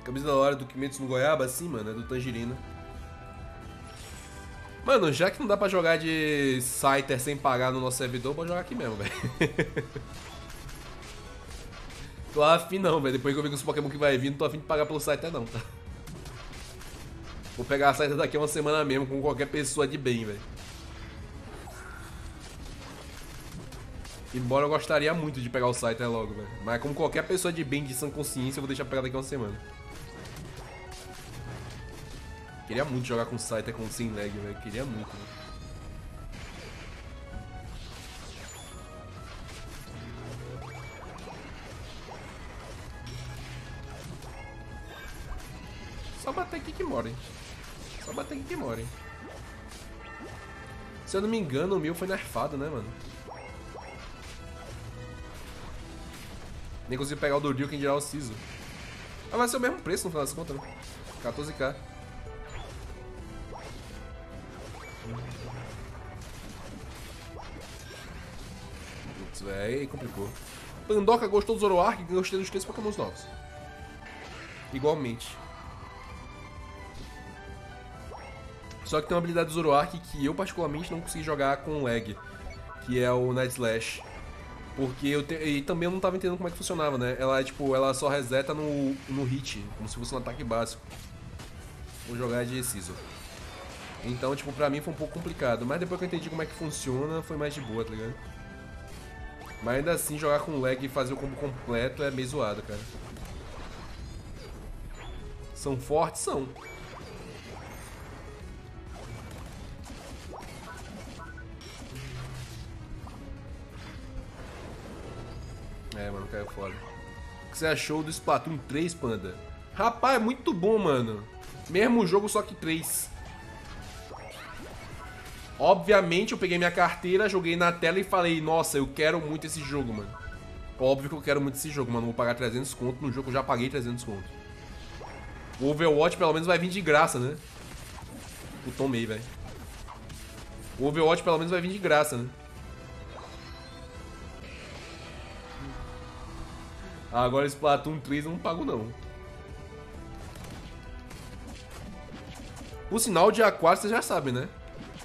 Camisa da hora do Kimetsu no Goiaba, assim, mano, é do Tangerina. Mano, já que não dá pra jogar de Scyther sem pagar no nosso servidor, vou jogar aqui mesmo, velho. Tô afim não, velho. Depois que eu vi com os Pokémon que vai vir, não tô afim de pagar pelo Scyther não, tá? Vou pegar a Scyther daqui a uma semana mesmo, com qualquer pessoa de bem, velho. Embora eu gostaria muito de pegar o Scyther logo, velho. Mas como qualquer pessoa de bem, de sã consciência, eu vou deixar pegar daqui a uma semana. Queria muito jogar com Scyther sem lag, velho. Queria muito, velho. Só bater aqui que mora, hein. Só bater aqui que mora, hein. Se eu não me engano, o meu foi nerfado, né, mano? Nem consegui pegar o Dodrio, quem dirá o Siso. Ah, vai ser o mesmo preço no final das contas, né? 14k. Putz, velho, aí complicou. Pandoca gostou do Zoroark e gostei dos 3 Pokémons novos. Igualmente. Só que tem uma habilidade do Zoroark que eu particularmente não consegui jogar com lag, que é o Night Slash. Porque e também eu não tava entendendo como é que funcionava, né? Ela, tipo, ela só reseta no hit, como se fosse um ataque básico. Vou jogar de Scizor. Então, tipo, pra mim foi um pouco complicado. Mas depois que eu entendi como é que funciona, foi mais de boa, tá ligado? Mas ainda assim, jogar com lag e fazer o combo completo é meio zoado, cara. São fortes? São. É, mano, caiu fora. O que você achou do Splatoon 3, Panda? Rapaz, é muito bom, mano. Mesmo jogo, só que 3. Obviamente, eu peguei minha carteira, joguei na tela e falei, nossa, eu quero muito esse jogo, mano. Óbvio que eu quero muito esse jogo, mano. Vou pagar 300 conto no jogo que eu já paguei 300 conto. O Overwatch, pelo menos, vai vir de graça, né? Eu tomei, velho. O Overwatch, pelo menos, vai vir de graça, né? Agora Splatoon 3 eu não pago, não. O sinal de A4 você já sabe, né?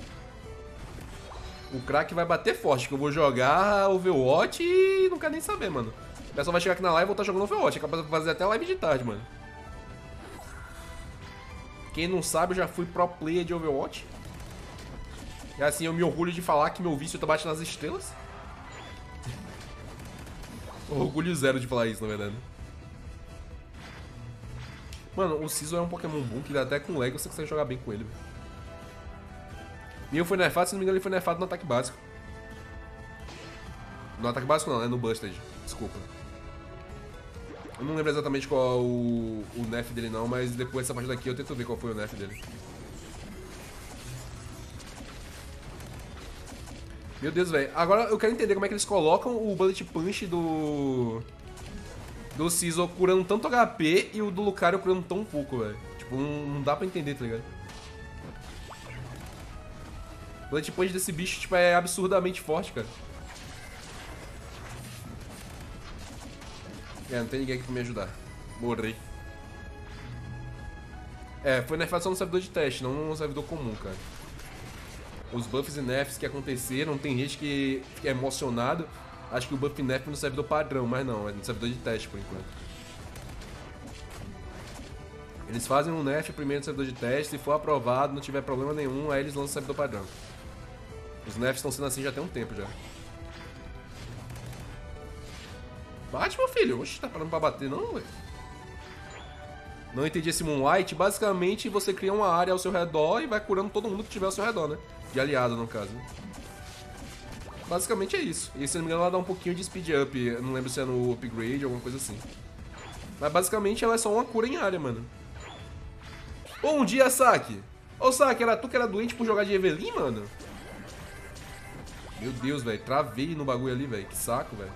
O craque vai bater forte, que eu vou jogar Overwatch e não quero nem saber, mano. O pessoal vai chegar aqui na live e voltar jogando Overwatch. É capaz de fazer até live de tarde, mano. Quem não sabe, eu já fui pro player de Overwatch. E assim, eu me orgulho de falar que meu vício tá batendo nas estrelas. Orgulho zero de falar isso, na verdade. Mano, o Scizor é um Pokémon bom que até com lag você consegue jogar bem com ele. Meu foi nerfado, se não me engano ele foi nerfado no ataque básico. No ataque básico não, é no Busted. Desculpa. Eu não lembro exatamente qual é o nerf dele não, mas depois dessa parte daqui eu tento ver qual foi o nerf dele. Meu Deus, velho. Agora eu quero entender como é que eles colocam o Bullet Punch do Scizor curando tanto HP e o do Lucario curando tão pouco, velho. Tipo, não dá pra entender, tá ligado? O Bullet Punch desse bicho, tipo, é absurdamente forte, cara. É, não tem ninguém aqui pra me ajudar. Morri. É, foi nerfado só no servidor de teste, não no servidor comum, cara. Os buffs e nerfs que aconteceram, tem gente que fica emocionado. Acho que o buff e nerf é no servidor padrão, mas não, é no servidor de teste por enquanto. Eles fazem um nerf primeiro no servidor de teste, se for aprovado, não tiver problema nenhum, aí eles lançam o servidor padrão. Os nerfs estão sendo assim já tem um tempo já. Bate, meu filho. Oxe, tá parando pra bater não, velho. Não entendi esse Moonlight. Basicamente, você cria uma área ao seu redor e vai curando todo mundo que tiver ao seu redor, né? De aliado, no caso. Basicamente é isso. E se não me engano, ela dá um pouquinho de speed up. Eu não lembro se é no upgrade ou alguma coisa assim. Mas basicamente ela é só uma cura em área, mano. Bom dia, Saki. Ô, Saki, era tu que era doente por jogar de Evelyn, mano? Meu Deus, velho. Travei no bagulho ali, velho. Que saco, velho.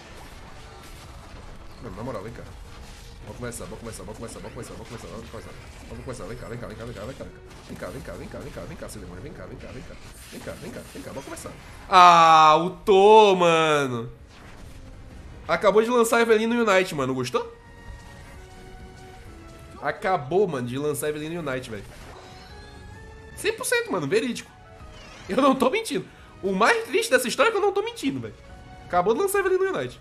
Mano, na moral, vem cá. Vamos começar, vamos começar, vamos começar, vamos começar, vamos começar, vamos começar. Vamos começar, vem cá, vem cá, vem cá, vem cá, vem cá. Vem cá, vem cá, vem cá, vem cá, vem cá, seu demônio, vem cá, vem cá, vem cá. Vem cá, vem cá, vem cá, vamos começar. Ah, o Tô, mano. Acabou de lançar Evelyn no Unite, mano. Gostou? acabou, mano, de lançar Evelyn Unite, velho. 100%, mano, verídico. Eu não tô mentindo. O mais triste dessa história é que eu não tô mentindo, velho. Acabou de lançar Evelyn Unite.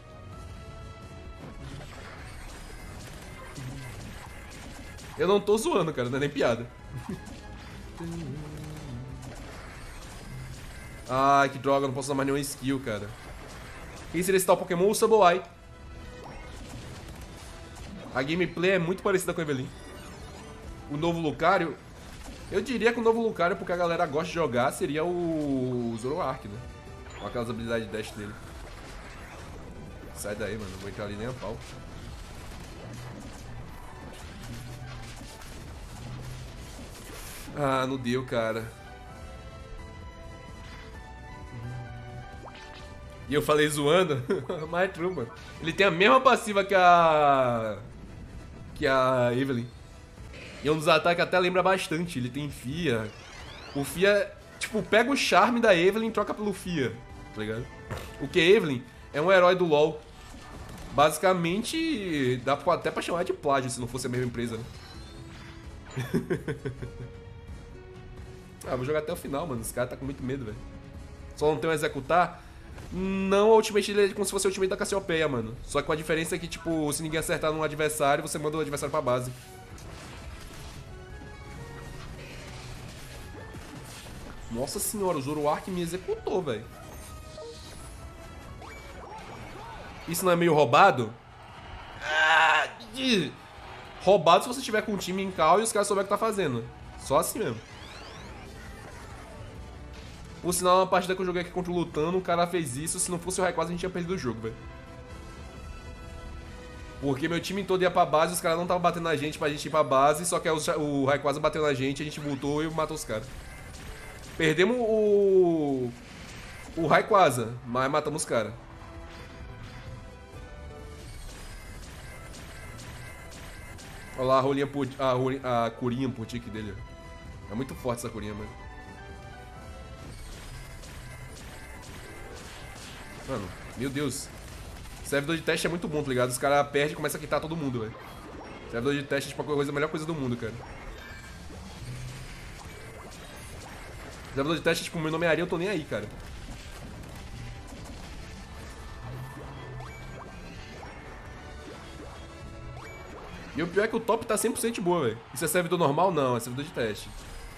Eu não tô zoando, cara, não é nem piada. Ai, que droga, não posso usar mais nenhuma skill, cara. Quem seria esse tal Pokémon? O Sableye. A gameplay é muito parecida com a Evelyn. O novo Lucario... Eu diria que o novo Lucario, porque a galera gosta de jogar, seria o Zoroark, né? Com aquelas habilidades de dash dele. Sai daí, mano. Não vou entrar ali nem a pau. Ah, não deu, cara. E eu falei zoando, mas é true, mano. Ele tem a mesma passiva que a Evelyn. E um dos ataques até lembra bastante. Ele tem Fia. O Fia, tipo, pega o charme da Evelyn e troca pelo Fia, tá ligado? O que Evelyn é um herói do LoL. Basicamente, dá até pra chamar de plágio se não fosse a mesma empresa, né? Ah, vou jogar até o final, mano. Esse cara tá com muito medo, velho. Só não tem um executar. Não, o ultimate dele é como se fosse o ultimate da Cassiopeia, mano. Só que com a diferença é que, tipo, se ninguém acertar num adversário, você manda o adversário pra base. Nossa senhora, o Zoroark me executou, velho. Isso não é meio roubado? Roubado se você tiver com um time em cal e os caras souberem o que tá fazendo. Só assim mesmo. Por sinal, uma partida que eu joguei aqui contra o Lutano, o cara fez isso. Se não fosse o Rayquaza, a gente tinha perdido o jogo, velho. Porque meu time todo ia pra base, os caras não estavam batendo na gente pra gente ir pra base. Só que o Rayquaza bateu na gente, a gente voltou e matou os caras. Perdemos o Rayquaza, mas matamos os caras. Olha lá a rolinha a curinha por tique dele. É muito forte essa curinha, mano. Mano, meu Deus. Servidor de teste é muito bom, tá ligado? Os caras perdem e começam a quitar todo mundo, velho. Servidor de teste é tipo a melhor coisa do mundo, cara. Servidor de teste, tipo, meu nome é Ari, eu tô nem aí, cara. E o pior é que o top tá 100% de boa, velho. Isso é servidor normal? Não, é servidor de teste.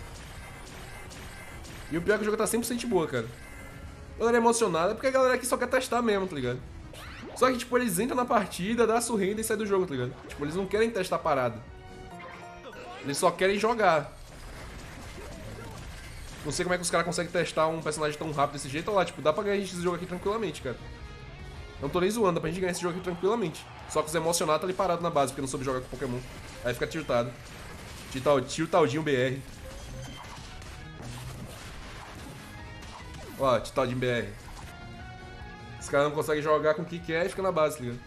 E o pior é que o jogo tá 100% de boa, cara. A galera é emocionada porque a galera aqui só quer testar mesmo, tá ligado? Só que, tipo, eles entram na partida, dá a surrenda e saem do jogo, tá ligado? Tipo, eles não querem testar a parada. Eles só querem jogar. Não sei como é que os caras conseguem testar um personagem tão rápido desse jeito. Olha lá, tipo, dá pra ganhar esse jogo aqui tranquilamente, cara. Não tô nem zoando, dá pra gente ganhar esse jogo aqui tranquilamente. Só que os emocionados tá ali parado na base, porque não soube jogar com Pokémon. Aí fica tiltado. Tiltaldinho BR. Ó, tiltaldinho BR. Os caras não conseguem jogar com o que quer e fica na base, tá ligado?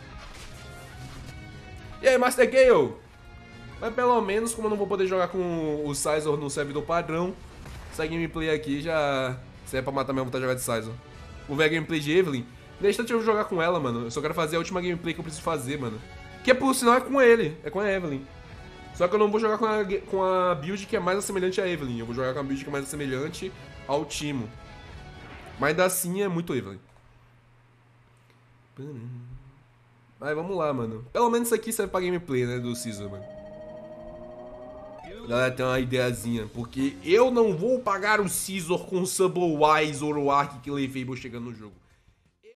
E aí, Master Gale? Mas pelo menos, como eu não vou poder jogar com o Scizor no servidor padrão, essa gameplay aqui já serve pra matar minha vontade de jogar de Scizor. Vou ver a gameplay de Evelyn. Deixa eu jogar com ela, mano. Eu só quero fazer a última gameplay que eu preciso fazer, mano. Que é, por sinal, é com ele. É com a Evelyn. Só que eu não vou jogar com a build que é mais assemelhante a Evelyn. Eu vou jogar com a build que é mais assemelhante ao Timo. Mas ainda assim é muito Evelyn. Mas vamos lá, mano. Pelo menos isso aqui serve pra gameplay, né, do Scizor, mano. A galera tem uma ideiazinha. Porque eu não vou pagar o Scizor com o Sableye Zoroark que levei chegando no jogo.